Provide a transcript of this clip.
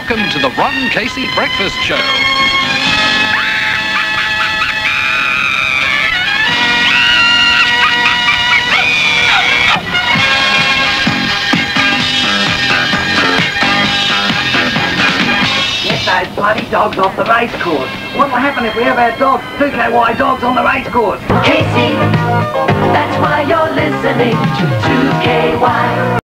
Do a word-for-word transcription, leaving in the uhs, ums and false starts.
Welcome to the Ron Casey Breakfast Show. Get those bloody dogs off the race course. What will happen if we have our dogs, two K Y dogs, on the race course? Casey, that's why you're listening to two K Y.